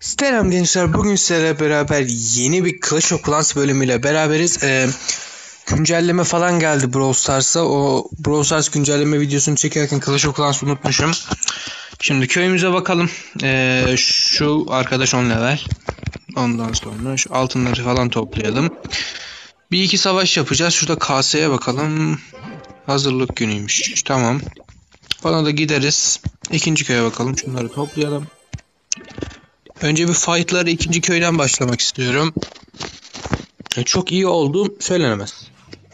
Selam gençler, bugün sizlerle beraber yeni bir Clash of Clans bölümüyle beraberiz. Güncelleme falan geldi Brawl Stars'a. O Brawl Stars güncelleme videosunu çekerken Clash of Clans unutmuşum. Şimdi köyümüze bakalım. Şu arkadaş 10 level. Ondan sonra şu altınları falan toplayalım. Bir iki savaş yapacağız. Şurada kaseye bakalım. Hazırlık günüymüş. Tamam. Bana da gideriz. İkinci köye bakalım. Şunları toplayalım. Önce bir fight'ları ikinci köyden başlamak istiyorum. Çok iyi olduğum söylenemez.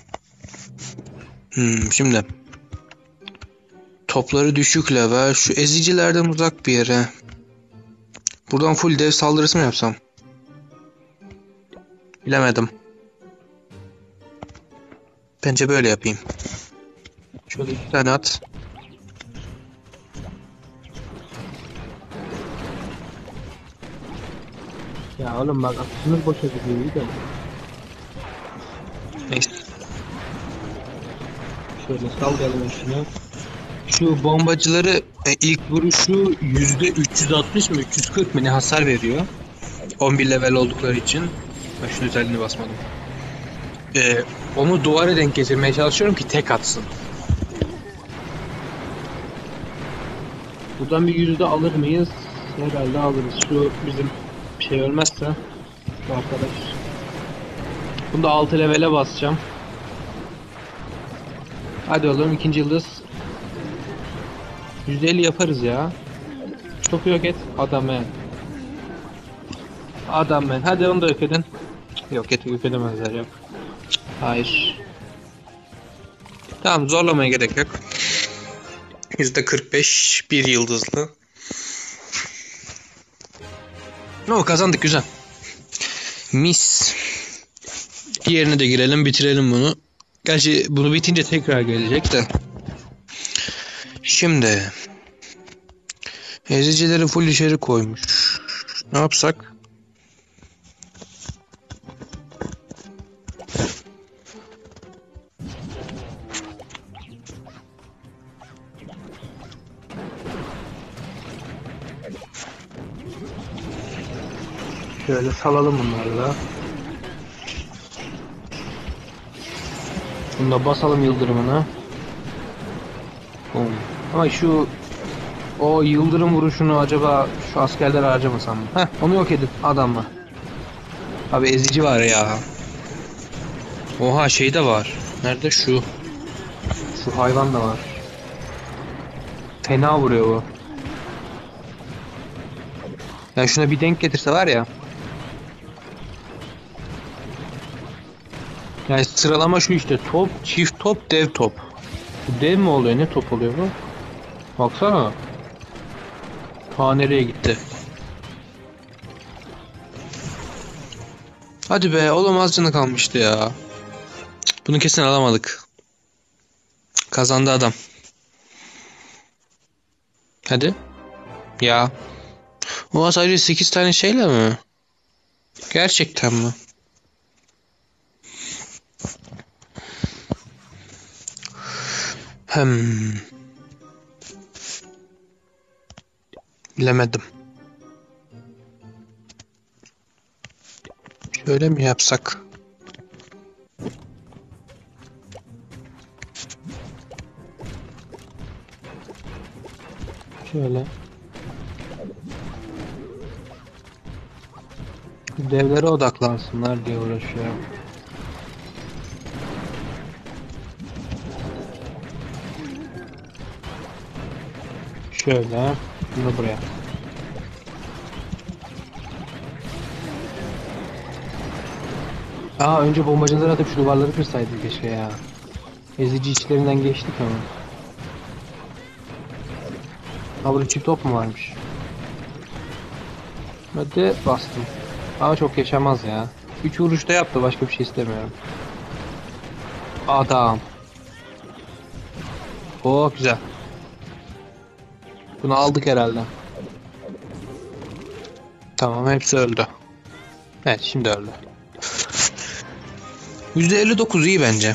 Şimdi topları düşük level. Şu ezicilerden uzak bir yere. Buradan full dev saldırısı mı yapsam? Bilemedim. Bence böyle yapayım. Şöyle iki tane at. Ya oğlum bak atışınız boşa gidiyor iyi de. Neyse. Şöyle sallayalım şunu. Şu bombacıları ilk vuruşu %360 mı 340 mı ne hasar veriyor. 11 level oldukları için. Ben şunun özelliğini basmadım. Onu duvara denk getirmeye çalışıyorum ki tek atsın. Buradan bir yüzde alır mıyız? Herhalde alırız. Şu bizim şey ölmezse. Şu arkadaş. Bunu da 6 levele basacağım. Hadi oğlum ikinci yıldız. %50 yaparız ya. Çok yok et. Adam ben. Adam ben. Hadi onu da yok edin. Yok edemezler yok. Hayır. Tamam, zorlamaya gerek yok. %45 bir yıldızlı. O kazandık, güzel. Mis. Diğerine de girelim, bitirelim bunu. Gerçi bunu bitince tekrar gelecek de. Şimdi ezicileri full içeri koymuş. Ne yapsak? Şöyle salalım bunları da. Bunu da basalım yıldırımına. Boom. Ama o yıldırım vuruşunu acaba şu askerler harcamasam mı? Heh, onu yok edin adamla. Abi ezici var ya. Oha, şey de var. Nerede şu? Şu hayvan da var. Fena vuruyor bu. Yani şuna bir denk getirse var ya. Yani sıralama şu işte: top, çift top, dev top. Bu dev mi oluyor? Ne top oluyor bu? Baksana. Ta nereye gitti? Hadi be oğlum, az canı kalmıştı ya. Bunu kesin alamadık. Kazandı adam. Hadi. Ya. O sadece 8 tane şeyle mi? Gerçekten mi? Hmm. Bilemedim. Şöyle mi yapsak? Şöyle. Devlere odaklansınlar diye uğraşıyorum. Şöyle. Bunu buraya. Önce bombacıları atıp şu duvarları kırsaydık keşke ya. Ezici içlerinden geçtik ama. Burada çift top mu varmış? Hadi bastım. Ama çok yaşamaz ya. 3 vuruşta yaptı, başka bir şey istemiyorum. Adam. Oh güzel. Bunu aldık herhalde. Tamam, hepsi öldü. Evet, şimdi öldü. %59 iyi bence.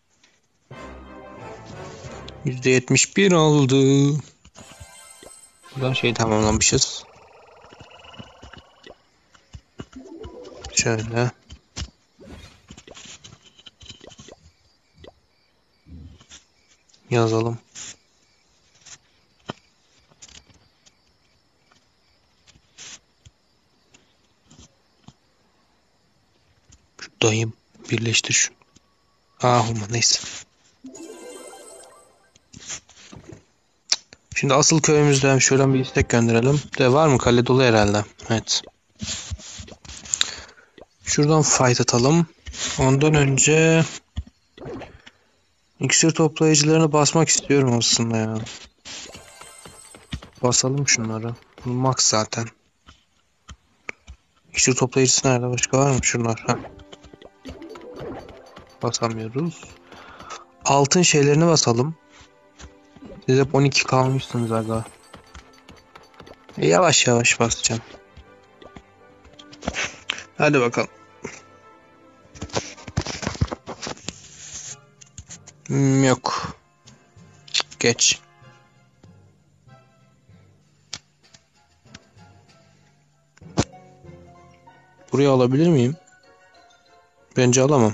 %71 oldu. Buradan şey tamamlamışız. Şöyle. Yazalım. Şu dayım birleştir şu. Neyse. Şimdi asıl köyümüzden şuradan bir istek gönderelim. De var mı? Kale dolu herhalde. Evet. Şuradan fight atalım. Ondan önce iksir toplayıcılarını basmak istiyorum aslında ya. Basalım şunları. Bu max zaten. İksir toplayıcısı nerede? Başka var mı? Şunlar. Heh. Basamıyoruz. Altın şeylerini basalım. Siz hep 12 kalmışsınız aga. Yavaş yavaş basacağım. Hadi bakalım. Yok. Geç. Buraya alabilir miyim? Bence alamam.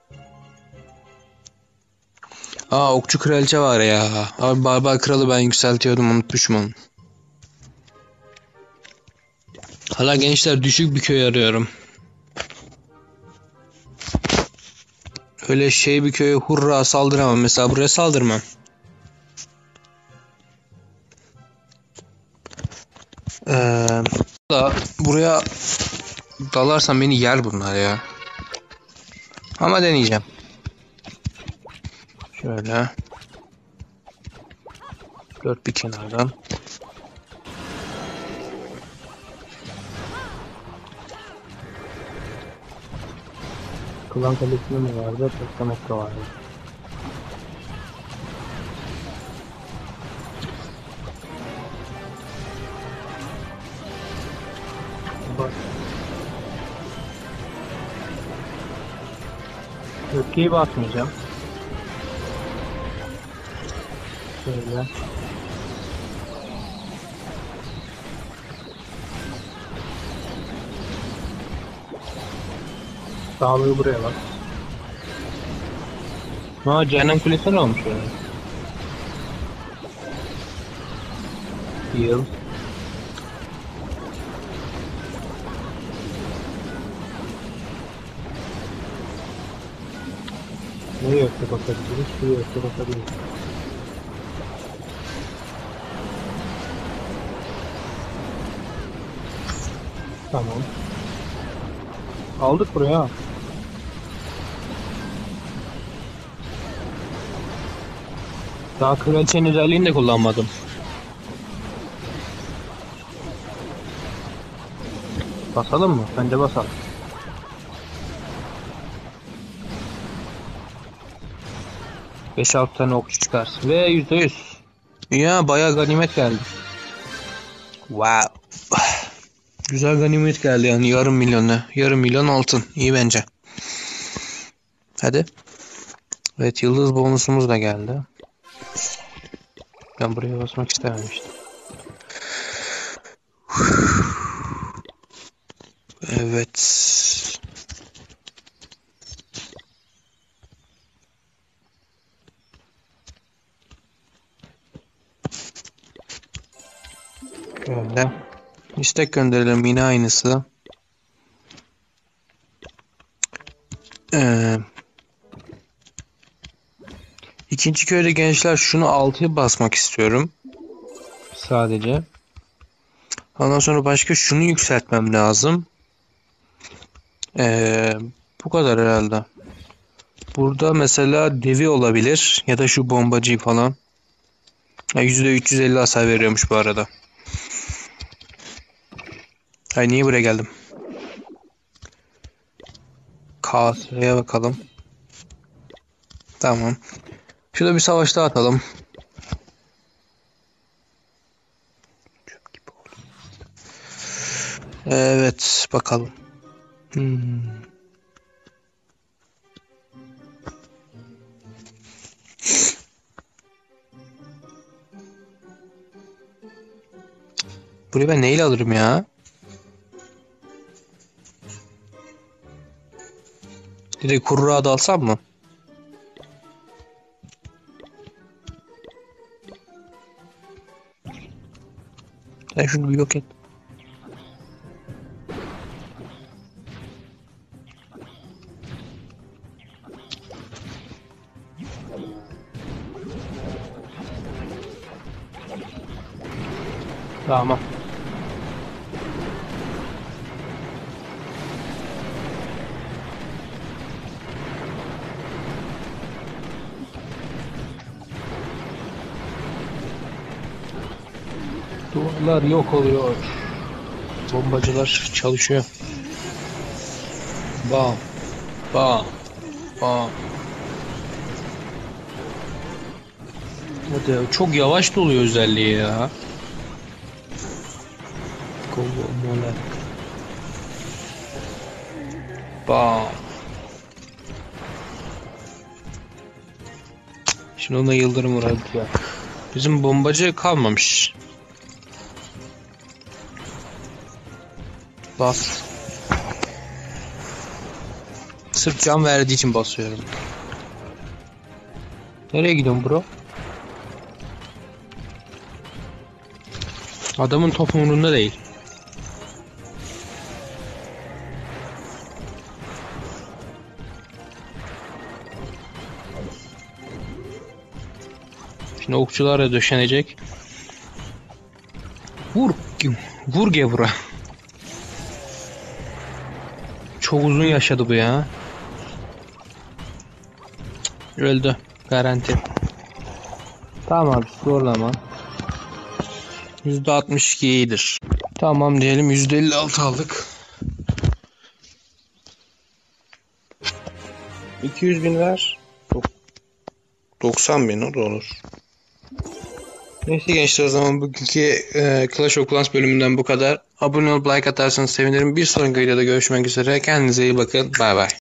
Okçu kraliçe var ya. Abi barbar kralı ben yükseltiyordum, unutmuşum onu. Hala gençler, düşük bir köy arıyorum. Öyle şey bir köye hurra saldıramam. Mesela buraya saldırmam. Buraya dalarsam beni yer bunlar ya. Ama deneyeceğim. Şöyle. Dört bir kenardan. Klan kalesinde mi vardı? Tekramekte vardı. Bak. Öfkeyi basmayacağım. Şöyle. Sağlığı buraya bak. Cehennem kulesi ne olmuş öyle? Heal. Nereye öfke basabiliriz? Şuraya öfke basabiliriz. Tamam. Aldık buraya. Daha kraliçenin özelliğini de kullanmadım. Basalım mı? Bence basalım. Beş 6 tane okçu çıkarsın. Ve %100. Ya bayağı ganimet geldi. Wow. Güzel ganimet geldi yani, yarım milyon ne? Yarım milyon altın. İyi bence. Hadi. Evet, yıldız bonusumuz da geldi. Ben buraya basmak istememiştim. Evet. Şöyle. İstek gönderelim, yine aynısı. İkinci köyde gençler şunu 6'ya basmak istiyorum. Sadece. Ondan sonra başka şunu yükseltmem lazım. Bu kadar herhalde. Burada mesela devi olabilir. Ya da şu bombacı falan. %350 hasar veriyormuş bu arada. Ay, niye buraya geldim? KS'ye bakalım. Tamam. Şurada bir savaş daha atalım. Evet, bakalım. Burayı ben neyle alırım ya? Direkt kurrağı da alsam mı? Sen şunu bir yok et. Tamam. Duvarlar yok oluyor. Bombacılar çalışıyor. Bam. Bam. Bam. Hadi çok yavaş doluyor özelliği ya. Bombalar. Bam. Şimdi ona yıldırım uğradık ya. Bizim bombacı kalmamış. Bas. Sırf can verdiği için basıyorum. Nereye gidiyorsun bro? Adamın top umurunda değil. Şimdi okçular da döşenecek. Vur. Vur gevura. Çok uzun yaşadı bu ya. Öldü. Garanti. Tamam abi zorlama. %62 iyidir. Tamam diyelim %56 aldık. 200.000 ver. 90.000 o da olur. Neyse gençler o zaman bugünkü Clash of Clans bölümünden bu kadar. Abone olup like atarsanız sevinirim. Bir sonraki videoda görüşmek üzere. Kendinize iyi bakın. Bay bay.